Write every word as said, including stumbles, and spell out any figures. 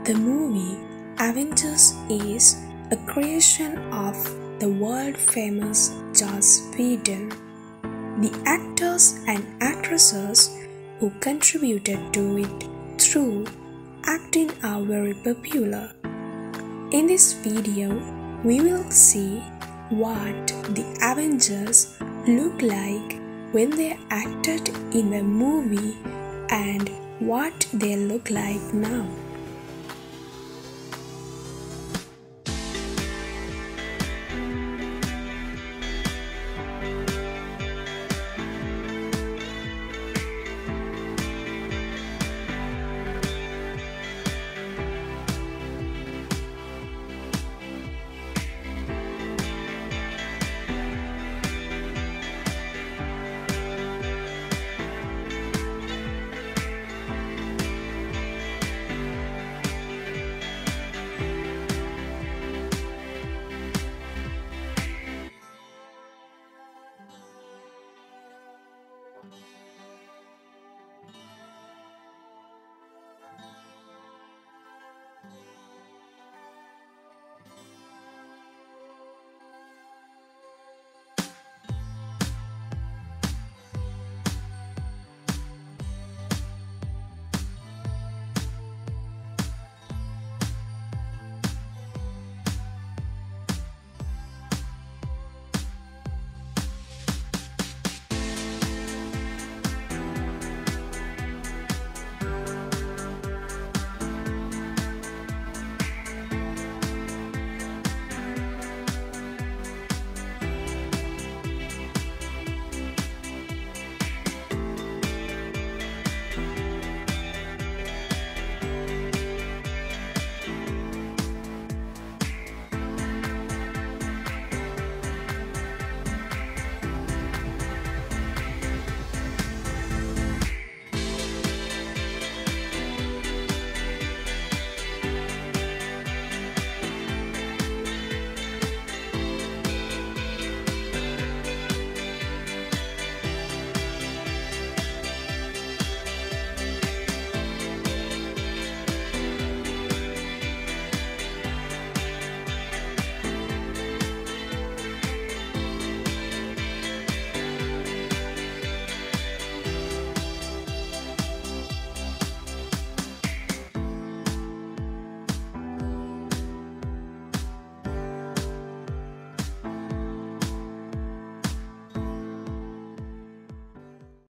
The movie Avengers is a creation of the world-famous Joss Whedon. The actors and actresses who contributed to it through acting are very popular. In this video, we will see what the Avengers look like when they acted in the movie and what they look like now.